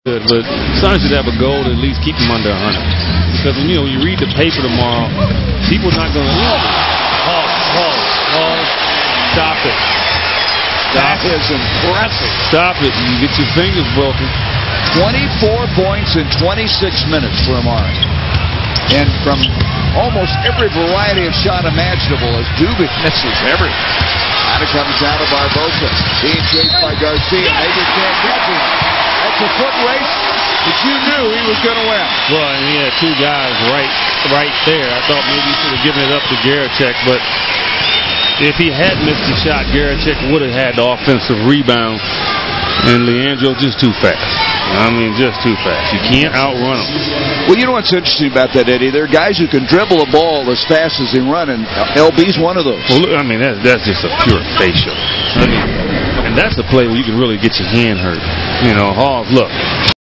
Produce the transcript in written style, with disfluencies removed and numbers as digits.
Good, but Suns should have a goal to at least keep them under 100. Because when you read the paper tomorrow, people are not going to. Stop it. That is impressive. Stop it. You get your fingers broken. 24 points in 26 minutes for Amari. And from almost every variety of shot imaginable as Dubik misses everything. And it comes out of Barbosa. Being chased by Garcia. Maybe can't catch him. That's a foot race that you knew he was going to win. Well, and he had two guys right there. I thought maybe he should have given it up to Garachek, but if he had missed the shot, Garachek would have had the offensive rebound, and Leandro just too fast. I mean, just too fast. You can't outrun him. Well, you know what's interesting about that, Eddie? There are guys who can dribble a ball as fast as they run, and LB's one of those. Well, I mean, that's just a pure facial. I mean, and that's the play where you can really get your hand hurt. You know, Hall, look.